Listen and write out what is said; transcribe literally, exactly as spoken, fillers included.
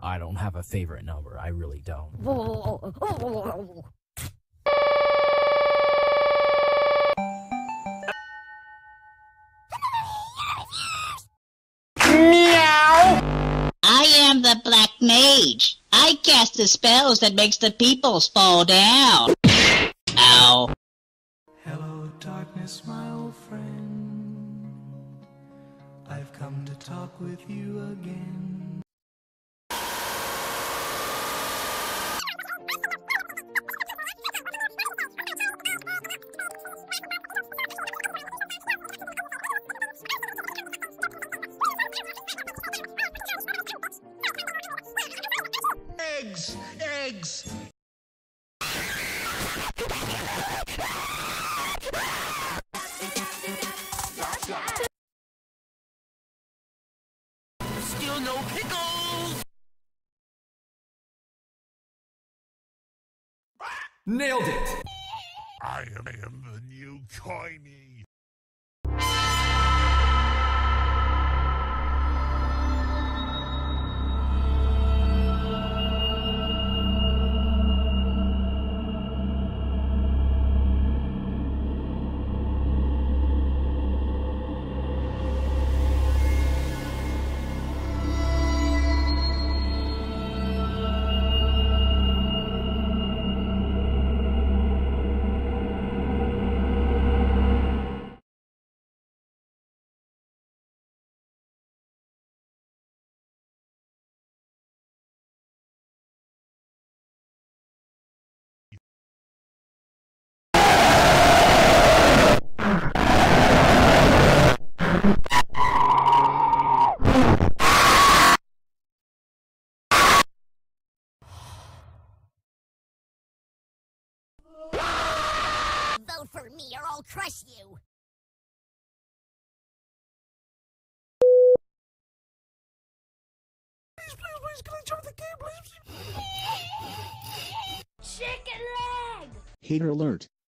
I don't have a favorite number. I really don't. I am the Black Mage. I cast the spells that makes the peoples fall down. Ow. Hello, darkness, my old friend. I've come to talk with you again. Eggs! Eggs! Still no pickles! Nailed it! I am the new coiny. Vote for me or I'll crush you! Please, please, please, can I join the game, please? Chicken leg! Hater alert.